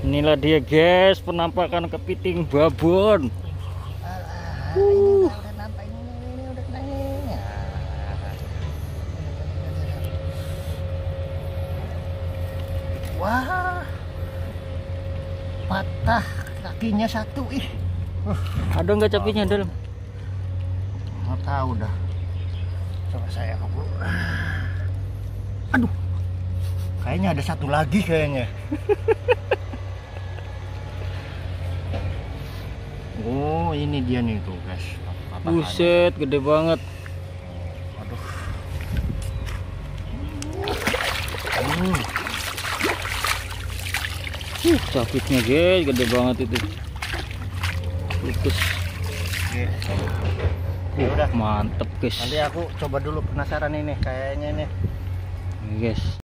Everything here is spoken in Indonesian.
Inilah dia guys, penampakan kepiting babon. Ini udah nampak ini udah naik. Wah, patah kakinya satu ih. Ada nggak capinya dalam? Nggak tahu dah. Coba saya aku. Aduh, kayaknya ada satu lagi kayaknya. Oh, ini dia nih tuh guys. Buset, gede banget. Aduh. Capitnya guys, gede banget itu. Putus. Ya udah, mantep guys. nanti aku coba dulu, penasaran ini kayaknya ini. Guys.